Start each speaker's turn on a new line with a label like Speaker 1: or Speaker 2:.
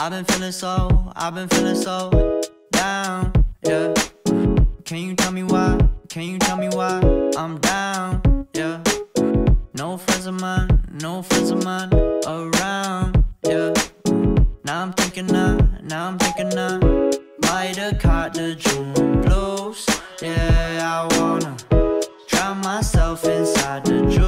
Speaker 1: I've been feeling so down, yeah. Can you tell me why? Can you tell me why I'm down, yeah? No friends of mine, no friends of mine around, yeah. Now I'm thinking I might have caught the June blues. Yeah, I wanna drown myself inside the juice.